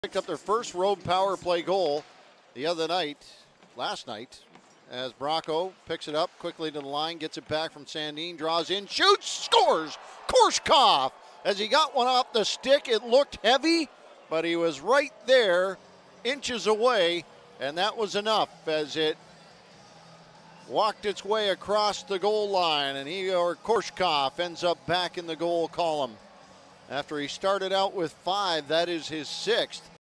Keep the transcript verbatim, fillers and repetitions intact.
Picked up their first road power play goal the other night, last night, as Bracco picks it up quickly to the line, gets it back from Sandin, draws in, shoots, scores! Korshkov! As he got one off the stick, it looked heavy, but he was right there, inches away, and that was enough as it walked its way across the goal line, and Egor Korshkov ends up back in the goal column. After he started out with five, that is his sixth.